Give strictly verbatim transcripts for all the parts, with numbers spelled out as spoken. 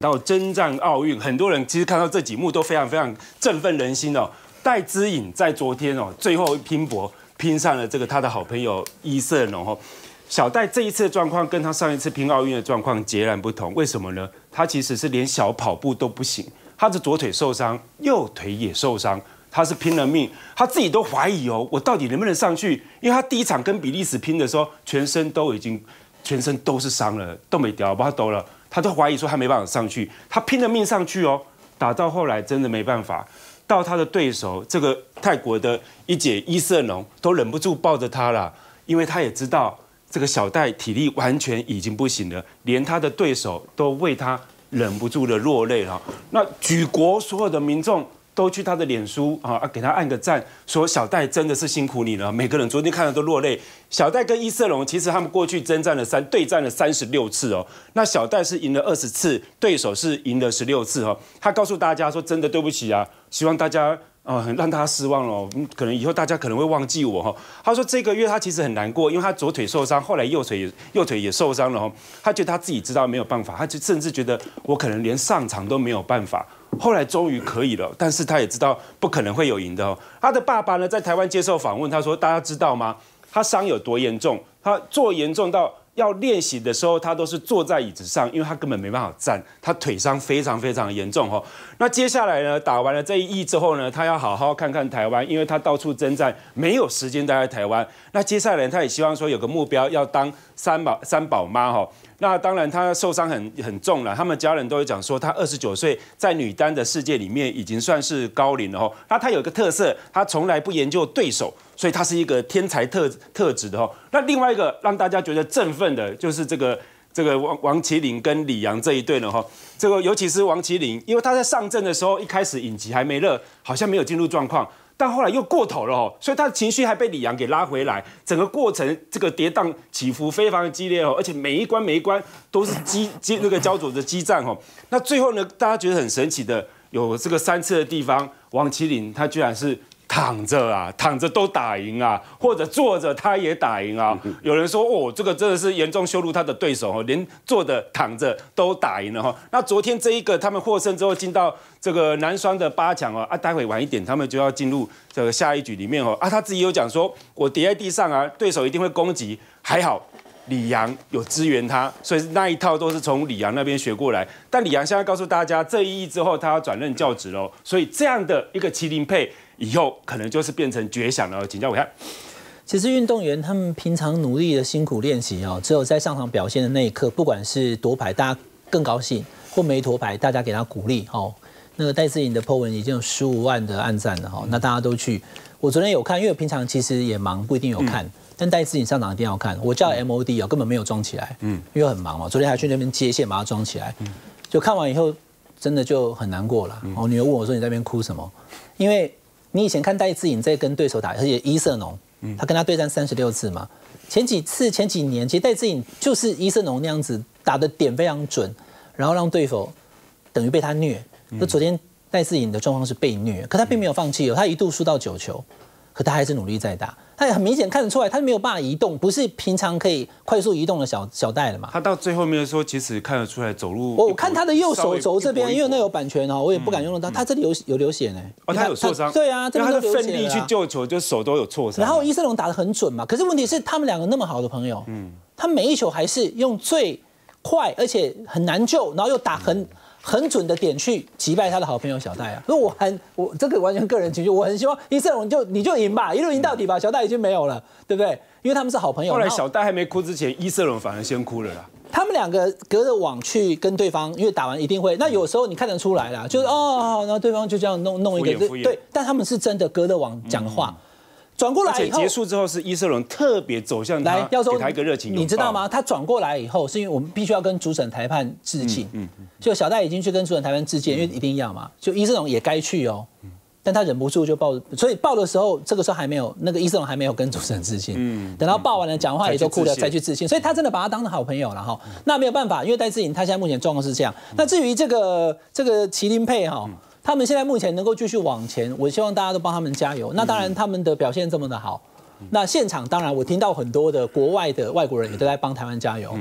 到征战奥运，很多人其实看到这几幕都非常非常振奋人心哦。戴资颖在昨天哦，最后拼搏拼上了这个他的好朋友伊瑟农哦。小戴这一次的状况跟他上一次拼奥运的状况截然不同，为什么呢？他其实是连小跑步都不行，他的左腿受伤，右腿也受伤。他是拼了命，他自己都怀疑哦，我到底能不能上去？因为他第一场跟比利时拼的时候，全身都已经，全身都是伤了，都没掉，把他抖了，他都怀疑说他没办法上去，他拼了命上去哦，打到后来真的没办法，到他的对手这个泰国的一姐伊瑟农都忍不住抱着他了，因为他也知道这个小戴体力完全已经不行了，连他的对手都为他忍不住的落泪了。那举国所有的民众都去他的脸书啊，给他按个赞，说小戴真的是辛苦你了。每个人昨天看了都落泪。小戴跟伊瑟农其实他们过去征战了三对战了三十六次哦，那小戴是赢了二十次，对手是赢了十六次哦。他告诉大家说，真的对不起啊，希望大家啊、呃、让他失望了，可能以后大家可能会忘记我哈。他说这个月他其实很难过，因为他左腿受伤，后来右腿也右腿也受伤了哈。他觉得他自己知道没有办法，他就甚至觉得我可能连上场都没有办法。后来终于可以了，但是他也知道不可能会有赢的哦。他的爸爸呢，在台湾接受访问，他说：“大家知道吗？他伤有多严重？他做严重到要练习的时候，他都是坐在椅子上，因为他根本没办法站，他腿伤非常非常严重哦。那接下来呢，打完了这一役之后呢，他要好好看看台湾，因为他到处征战，没有时间待在台湾。那接下来他也希望说有个目标，要当三宝三宝妈哈。”那当然，他受伤很很重了。他们家人都会讲说，他二十九岁在女单的世界里面已经算是高龄了哦。那他有一个特色，他从来不研究对手，所以他是一个天才特特质的哦。那另外一个让大家觉得振奋的，就是这个这个王王麒麟跟李洋这一对了哈。这个尤其是王麒麟，因为他在上阵的时候，一开始影集还没热，好像没有进入状况。但后来又过头了哦，所以他的情绪还被李洋给拉回来，整个过程这个跌宕起伏非常的激烈哦，而且每一关每一关都是激激那个焦灼的激战哦。那最后呢，大家觉得很神奇的，有这个三次的地方，王麒麟他居然是躺着啊，躺着都打赢啊，或者坐着他也打赢啊。有人说哦，这个真的是严重羞辱他的对手哦，连坐着躺着都打赢了哈。那昨天这一个他们获胜之后进到这个男双的八强哦，啊，待会晚一点他们就要进入这个下一局里面哦。啊，他自己有讲说，我跌在地上啊，对手一定会攻击，还好李洋有支援他，所以那一套都是从李洋那边学过来。但李洋现在告诉大家，这一役之后他要转任教职喽，所以这样的一个麒麟配以后可能就是变成绝响了。请教我看。 其实运动员他们平常努力的辛苦练习哦，只有在上场表现的那一刻，不管是夺牌，大家更高兴；或没夺牌，大家给他鼓励哦。那个戴资颖的 po 文已经有十五万的按赞了哈，那大家都去。我昨天有看，因为我平常其实也忙，不一定有看。嗯、但戴资颖上场一定要看。我叫 M O D 哦，根本没有装起来，嗯，因为很忙嘛。昨天还去那边接线把它装起来，嗯，就看完以后真的就很难过了。嗯、我女儿问我说：“你在那边哭什么？”因为你以前看戴资颖在跟对手打，而且伊瑟农，他跟他对战三十六次嘛。前几次前几年，其实戴资颖就是伊瑟农那样子打的点非常准，然后让对手等于被他虐。就昨天戴资颖的状况是被虐，可他并没有放弃哦，他一度输到九球，可他还是努力在打。他也很明显看得出来，他没有办法移动，不是平常可以快速移动的小小戴了嘛。 他到最后面的时候，其实看得出来走路。 我看他的右手肘这边，因为那有版权哦，我也不敢用到。他这里有有流血呢。 哦，他有受伤。 对啊，这边他的奋力去救球，就手都有挫伤。 然后伊瑟农打得很准嘛，可是问题是他们两个那么好的朋友，嗯，他每一球还是用最快而且很难救，然后又打很。很准的点去击败他的好朋友小戴啊！所以我很我这个完全个人情绪，我很希望伊瑟农就你就赢吧，一路赢到底吧。小戴已经没有了，对不对？因为他们是好朋友。 后来小戴还没哭之前，伊瑟农反而先哭了啦。 他们两个隔着网去跟对方，因为打完一定会。那有时候你看得出来啦，就是哦，然后对方就这样弄弄一个对，但他们是真的隔着网讲话。转过来以后， 而且结束之后是伊瑟农特别走向他，来要说给他一个热情拥抱。 你知道吗？他转过来以后，是因为我们必须要跟主审裁判致敬。嗯嗯。就小戴已经去跟主审裁判致敬，因为一定要嘛。就伊瑟农也该去哦，但他忍不住就抱，所以抱的时候，这个时候还没有那个伊瑟农还没有跟主审致敬。嗯。等到抱完了，讲话也都哭了，才去致敬。所以他真的把他当成好朋友了哈。那没有办法，因为戴资颖他现在目前状况是这样。那至于这个这个麒麟配哈。他们现在目前能够继续往前，我希望大家都帮他们加油。那当然，他们的表现这么的好，那现场当然我听到很多的国外的外国人也都在帮台湾加油。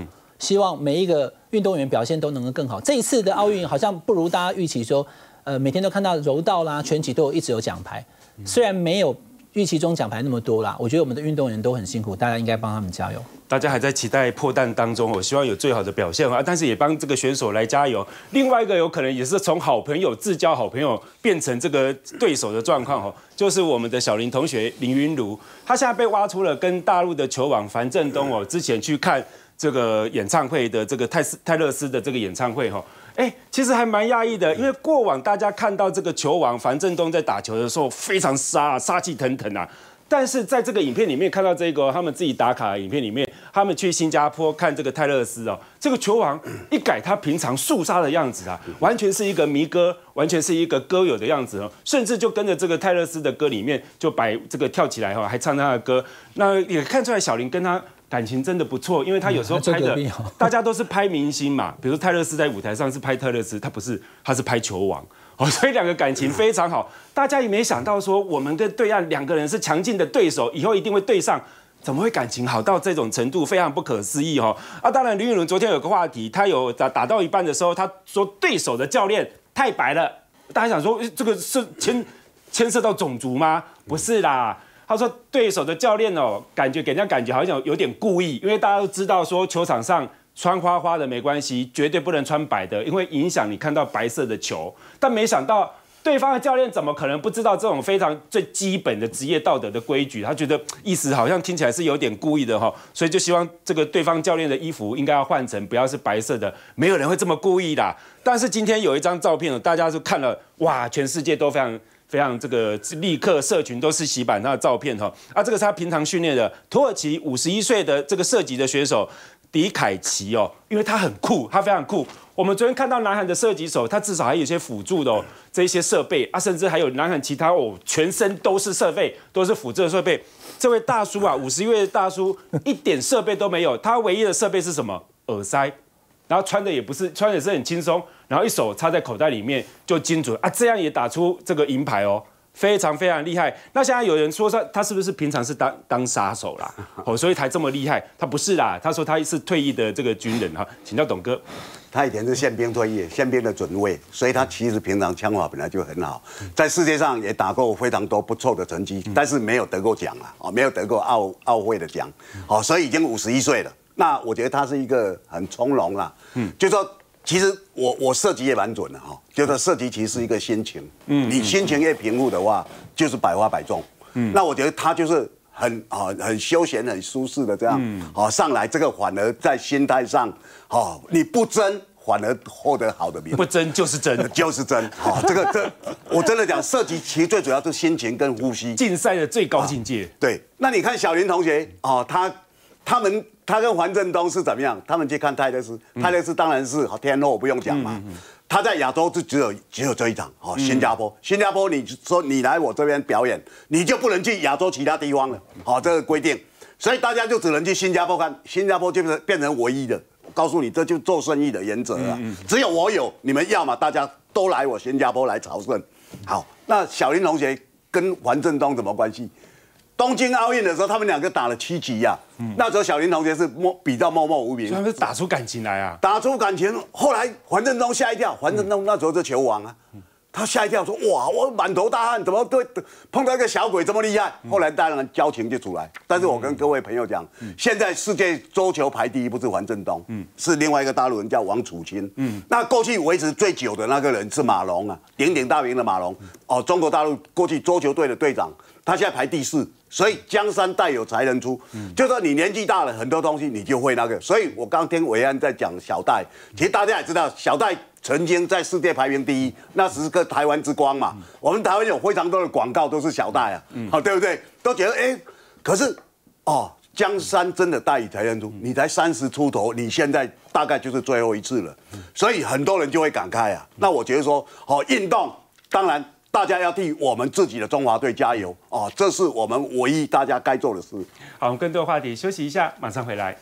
希望每一个运动员表现都能够更好。这一次的奥运好像不如大家预期说，呃，每天都看到柔道啦、拳击都有一直有奖牌，虽然没有预期中奖牌那么多啦，我觉得我们的运动员都很辛苦，大家应该帮他们加油。 大家还在期待破蛋当中，我希望有最好的表现啊！但是也帮这个选手来加油。另外一个有可能也是从好朋友、至交好朋友变成这个对手的状况哦，就是我们的小林同学林昀儒，他现在被挖出了跟大陆的球王樊振东哦，之前去看这个演唱会的这个泰斯泰勒斯的这个演唱会哈。哎，其实还蛮讶异的，因为过往大家看到这个球王樊振东在打球的时候非常杀，杀气腾腾啊。但是在这个影片里面看到这个、哦、他们自己打卡的影片里面，他们去新加坡看这个泰勒斯哦，这个球王一改他平常肃杀的样子啊，完全是一个迷歌，完全是一个歌友的样子哦，甚至就跟着这个泰勒斯的歌里面就摆这个跳起来哈、哦，还唱他的歌。那也看出来小林跟他感情真的不错，因为他有时候拍的，大家都是拍明星嘛，比如泰勒斯在舞台上是拍泰勒斯，他不是，他是拍球王。哦，所以两个感情非常好，大家也没想到说我们跟对岸两个人是强劲的对手，以后一定会对上，怎么会感情好到这种程度？非常不可思议哦！啊，当然林昀儒昨天有个话题，他有打打到一半的时候，他说对手的教练太白了，大家想说这个是牵牵涉到种族吗？不是啦。他说对手的教练哦，感觉给人家感觉好像有点故意，因为大家都知道说球场上穿花花的没关系，绝对不能穿白的，因为影响你看到白色的球。但没想到对方的教练怎么可能不知道这种非常最基本的职业道德的规矩？他觉得意思好像听起来是有点故意的哈，所以就希望这个对方教练的衣服应该要换成不要是白色的，没有人会这么故意啦。但是今天有一张照片，大家就看了，哇，全世界都非常。非常这个立刻社群都是洗版他的照片哈啊，这个是他平常训练的土耳其五十一岁的这个射击的选手迪凯奇哦，因为他很酷，他非常酷。我们昨天看到南韩的射击手，他至少还有一些辅助的哦，这一些设备啊，甚至还有南韩其他哦，全身都是设备，都是辅助的设备。这位大叔啊，五十一岁的大叔，一点设备都没有，他唯一的设备是什么？耳塞。然后穿的也不是，穿的是很轻松，然后一手插在口袋里面就精准啊，这样也打出这个银牌哦，非常非常厉害。那现在有人说他他是不是平常是当当杀手啦？哦，所以才这么厉害？他不是啦，他说他是退役的这个军人哈，请教董哥。 他以前是宪兵退役，宪兵的准尉，所以他其实平常枪法本来就很好，在世界上也打过非常多不错的成绩，但是没有得过奖啊，哦，没有得过奥奥会的奖，哦，所以已经五十一岁了。那我觉得他是一个很从容啦，嗯，就说其实我我射击也蛮准的哈，就说射击其实是一个心情，嗯，你心情越平复的话，就是百发百中，嗯，那我觉得他就是很啊很休闲、很舒适的这样，好上来这个反而在心态上，哦，你不争。反而获得好的名， 不争就是争， 就是争。好、哦，这个这我真的讲，射击其实最主要是心情跟呼吸， 竞赛的最高境界。 啊、对，那你看小林同学哦，他他们他跟樊振东是怎么样？他们去看泰勒斯，泰勒斯当然是天后不用讲嘛。嗯嗯嗯他在亚洲就只有只有这一场哦，新加坡，新加坡你说你来我这边表演，你就不能去亚洲其他地方了。好、哦，这个规定，所以大家就只能去新加坡看，新加坡就是变成唯一的。告诉你，这就是做生意的原则啊！只有我有，你们要嘛，大家都来我新加坡来朝圣。好，那小林同学跟樊振东什么关系？东京奥运的时候，他们两个打了七局呀、啊。嗯、那时候小林同学是默比较默默无名， 他们是打出感情来啊！ 打出感情，后来樊振东吓一跳，樊振东那时候是球王啊。嗯他吓一跳说：“哇，我满头大汗，怎么对碰到一个小鬼这么厉害？”后来当然交情就出来。但是我跟各位朋友讲，嗯、现在世界桌球排第一不是樊振东，嗯、是另外一个大陆人叫王楚钦。嗯、那过去维持最久的那个人是马龙啊，鼎鼎大名的马龙。哦，中国大陆过去桌球队的队长，他现在排第四。所以江山代有才人出，嗯、就说你年纪大了，很多东西你就会那个。所以我刚听伟安在讲小戴，其实大家也知道，小戴曾经在世界排名第一，那时是个台湾之光嘛。嗯、我们台湾有非常多的广告都是小戴啊，好、嗯、对不对？都觉得哎，可是哦，江山真的代以才人出，你才三十出头，你现在大概就是最后一次了，所以很多人就会感慨啊。那我觉得说，哦，运动当然。大家要替我们自己的中华队加油哦！这是我们唯一大家该做的事。 好，我们更多话题休息一下，马上回来。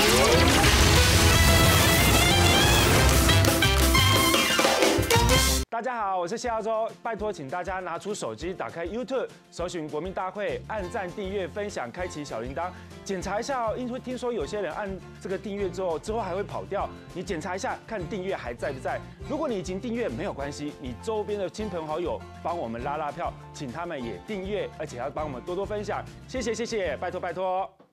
大大家好，我是谢耀洲，拜托请大家拿出手机，打开 YouTube， 搜寻国民大会，按赞、订阅、分享，开启小铃铛，检查一下哦。因为听说有些人按这个订阅之后，之后还会跑掉，你检查一下，看订阅还在不在。如果你已经订阅，没有关系，你周边的亲朋好友帮我们拉拉票，请他们也订阅，而且要帮我们多多分享，谢谢谢谢，拜托拜托。